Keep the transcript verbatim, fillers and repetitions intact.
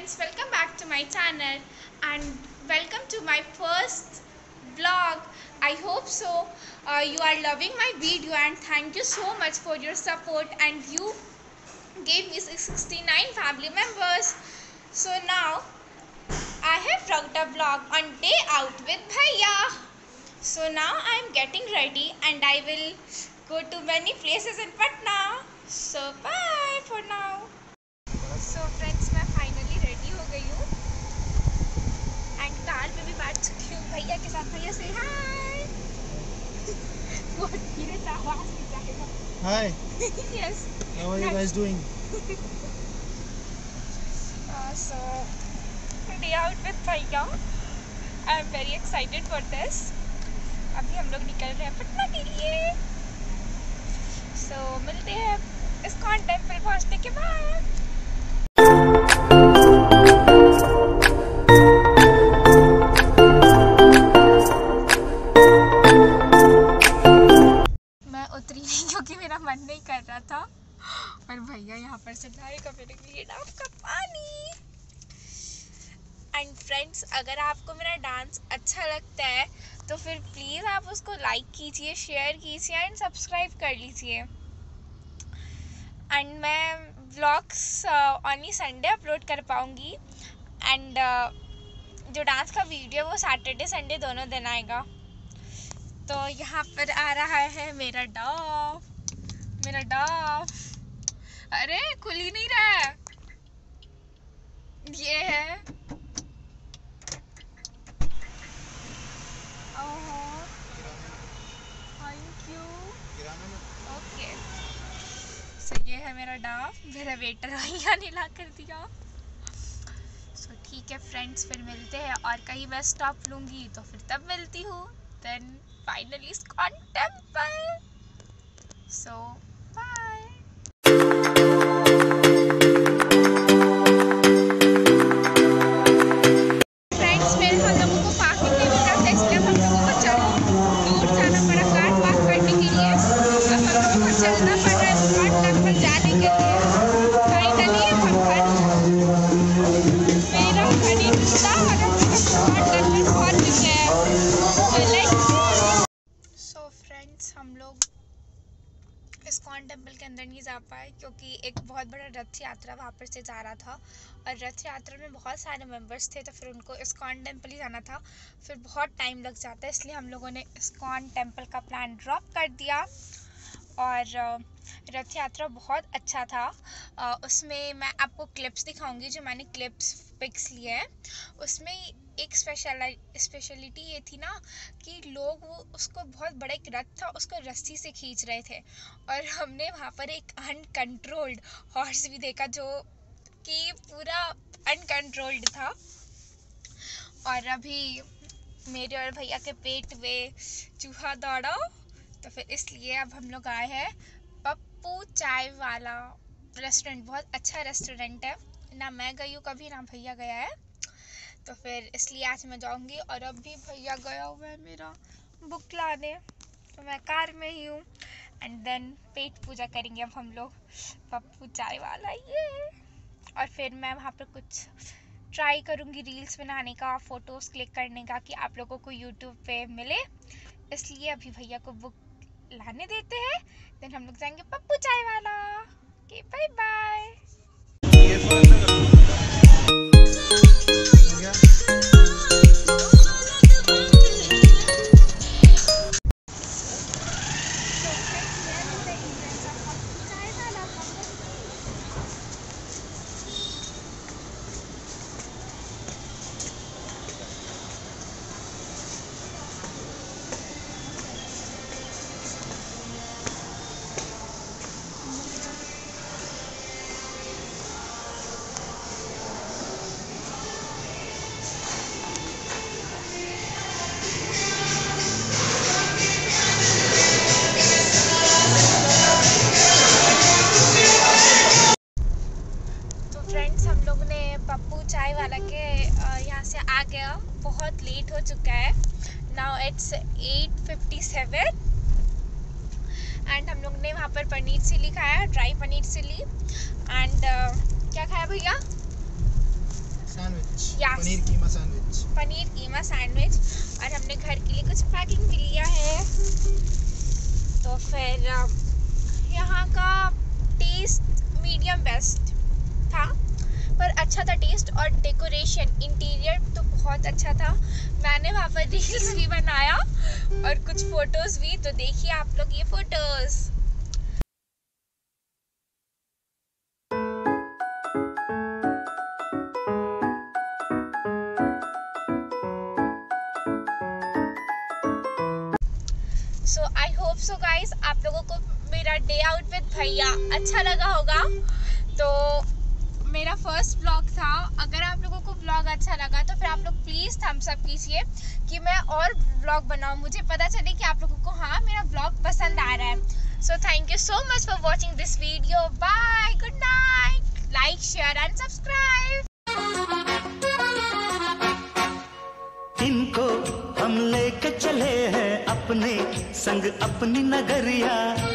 friends, welcome back to my channel and welcome to my first vlog. I hope so uh, you are loving my video and thank you so much for your support, and you gave me sixty-nine family members. So now I have vlogged a vlog on day out with Bhaiya. So now I am getting ready and I will go to many places in Patna. So bye for now. So friends, मैं finally ready हो गई हूँ and car में भी बैठ चुकी हूँ भैया के साथ। भैया से हाय। बहुत धीरे से आवाज निकलेगा। Hi. Yes. How are you guys doing? uh, so day out with भैया. I am very excited for this. अभी हम लोग निकल रहे हैं पटना के लिए. So मिलते हैं इस्कॉन टेम्पल पहुँचने के बाद. मैं उतरी नहीं क्योंकि मेरा मन नहीं कर रहा था, और भैया यहाँ पर से लाएगा मेरे लिए डाब का पानी. एंड फ्रेंड्स, अगर आपको मेरा डांस अच्छा लगता है तो फिर प्लीज़ आप उसको लाइक कीजिए, शेयर कीजिए एंड सब्सक्राइब कर लीजिए. एंड मैं व्लॉग्स ऑनली संडे अपलोड कर पाऊँगी एंड uh, जो डांस का वीडियो वो सैटरडे संडे दोनों दिन आएगा. तो यहाँ पर आ रहा है मेरा डॉग. मेरा डॉग अरे खुल ही नहीं रहा है. ये है. Oh thank you. Okay, so ये है मेरा डॉग. मेरा वेटर भैया ने ला कर दिया. सो ठीक है फ्रेंड्स, फिर मिलते हैं. और कहीं मैं स्टॉप लूँगी तो फिर तब मिलती हूँ. Then finally ISKCON temple. So bye. Friends, फिर हम लोगों को पार्किंग नहीं मिल रहा था, इसलिए हम लोगों को चल दूर जाना पड़ा कार पार्क करने के लिए. अब हम लोगों को चलना पड़ रहा है इस्कॉन टेम्पल जाने के लिए. फाइनली हम घर मेरा घर ही टूटा और हम इस्कॉन टेम्पल पहुंच चुके हैं. सो फ्रेंड्स, हम लोग इस्कॉन टेम्पल के अंदर नहीं जा पाए क्योंकि एक बहुत बड़ा रथ यात्रा वहाँ पर से जा रहा था, और रथ यात्रा में बहुत सारे मेंबर्स थे, तो फिर उनको इस्कॉन टेम्पल ही जाना था. फिर बहुत टाइम लग जाता है, इसलिए हम लोगों ने इस्कॉन टेम्पल का प्लान ड्रॉप कर दिया. और रथ यात्रा बहुत अच्छा था. उसमें मैं आपको क्लिप्स दिखाऊंगी, जो मैंने क्लिप्स पिक्स लिए हैं. उसमें एक स्पेशल स्पेशलिटी ये थी ना कि लोग वो उसको बहुत बड़ा एक रथ था, उसको रस्सी से खींच रहे थे, और हमने वहाँ पर एक अनकंट्रोल्ड हॉर्स भी देखा जो कि पूरा अनकंट्रोल्ड था. और अभी मेरे और भैया के पेट में चूहा दौड़ा, तो फिर इसलिए अब हम लोग आए हैं पप्पू चाय वाला रेस्टोरेंट. बहुत अच्छा रेस्टोरेंट है. ना मैं गई हूँ कभी, ना भैया गया है, तो फिर इसलिए आज मैं जाऊँगी. और अब भी भैया गया हुआ है मेरा बुक लाने, तो मैं कार में ही हूँ. एंड देन पेट पूजा करेंगे अब हम लोग पप्पू चाय वाला ये. और फिर मैं वहाँ पर कुछ ट्राई करूँगी रील्स बनाने का, फ़ोटोज़ क्लिक करने का, कि आप लोगों को यूट्यूब पे मिले. इसलिए अभी भैया को बुक लाने देते हैं, देन हम लोग जाएंगे पप्पू चाय वाला. Okay bye bye. पप्पू चाय वाला के यहाँ से आ गया. बहुत लेट हो चुका है. Now it's eight fifty seven and हम लोग ने वहाँ पर पनीर चिली खाया, dry paneer chilli. And uh, क्या खाया भैया? Sandwich, yes. Paneer keema sandwich paneer keema sandwich और हमने घर के लिए कुछ पैकिंग भी लिया है। तो फिर यहाँ का टेस्ट मीडियम बेस्ट था, पर अच्छा था टेस्ट, और डेकोरेशन इंटीरियर तो बहुत अच्छा था। मैंने वहाँ पर रील्स भी बनाया और कुछ फोटोज भी, तो देखिए आप लोग ये photos. So I hope so guys आप लोगों को मेरा डे आउट विद भैया अच्छा लगा होगा। तो मेरा फर्स्ट व्लॉग था। अगर आप लोगों को व्लॉग अच्छा लगा तो फिर आप लोग प्लीज़ थम्स अप कीजिए कि मैं और व्लॉग बनाऊँ, मुझे पता चले कि आप लोगों को हाँ मेरा व्लॉग पसंद आ रहा है। So thank you so much for watching this video. Bye, good night, like share and subscribe. इनको हम लेके चले हैं अपने संग अपनी नगरिया।